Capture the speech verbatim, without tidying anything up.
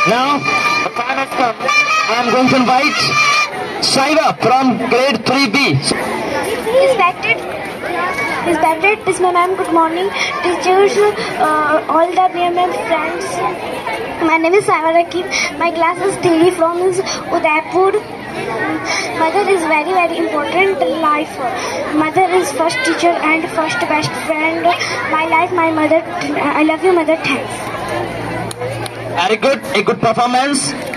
Now, the time has come. I am going to invite Shaiva from grade three B. Respected, respected is my ma'am. Good morning, teachers, uh, all the dear ma'am friends. My name is Shaiva Rakib. My class is daily from is Udaipur. Mother is very very important in life. Mother is first teacher and first best friend. My life, my mother. I love you, mother. Thanks. Very good, a good performance.